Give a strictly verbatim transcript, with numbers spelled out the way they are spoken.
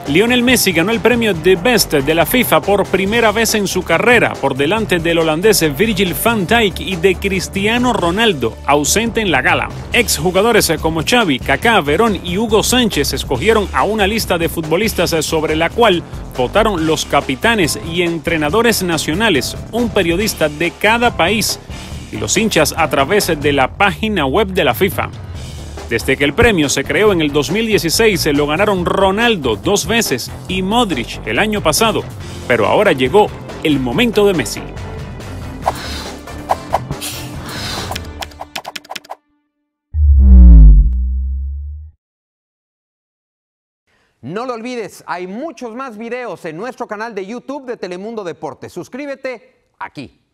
Lionel Messi ganó el premio The Best de la FIFA por primera vez en su carrera, por delante del holandés Virgil van Dijk y de Cristiano Ronaldo, ausente en la gala. Exjugadores como Xavi, Kaká, Verón y Hugo Sánchez escogieron a una lista de futbolistas sobre la cual votaron los capitanes y entrenadores nacionales, un periodista de cada país y los hinchas a través de la página web de la FIFA. Desde que el premio se creó en el dos mil dieciséis, se lo ganaron Ronaldo dos veces y Modric el año pasado, pero ahora llegó el momento de Messi. No lo olvides, hay muchos más videos en nuestro canal de YouTube de Telemundo Deportes. Suscríbete aquí.